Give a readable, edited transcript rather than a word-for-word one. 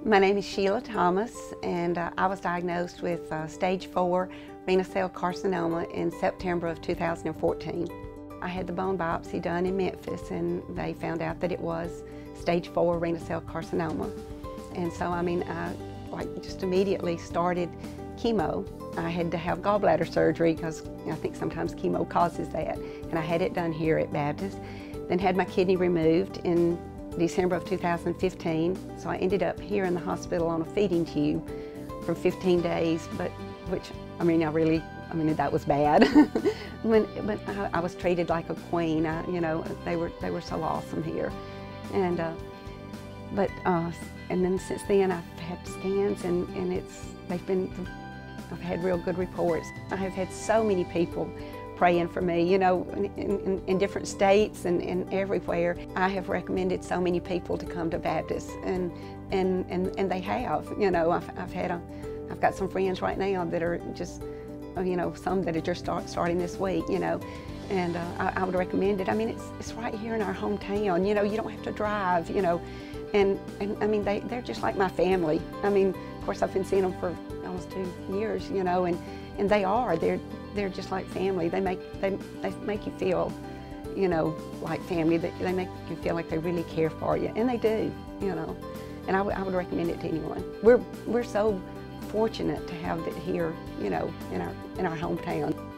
My name is Sheila Thomas, and I was diagnosed with stage 4 renal cell carcinoma in September of 2014. I had the bone biopsy done in Memphis, and they found out that it was stage 4 renal cell carcinoma. And so, I just immediately started chemo. I had to have gallbladder surgery because I think sometimes chemo causes that, and I had it done here at Baptist. Then had my kidney removed in December of 2015, so I ended up here in the hospital on a feeding tube for 15 days, that was bad. but I was treated like a queen. They were so awesome here, and then since then I've had scans, and I've had real good reports. I have had so many people praying for me, in different states and everywhere. I have recommended so many people to come to Baptist, and they have. I've got some friends right now that are just, some that are just starting this week, and I would recommend it. It's right here in our hometown. You don't have to drive, and they're just like my family. Of course, I've been seeing them for almost 2 years, and they're just like family. They make you feel, like family. They make you feel like they really care for you, and they do, And I would recommend it to anyone. We're so fortunate to have it here, in our hometown.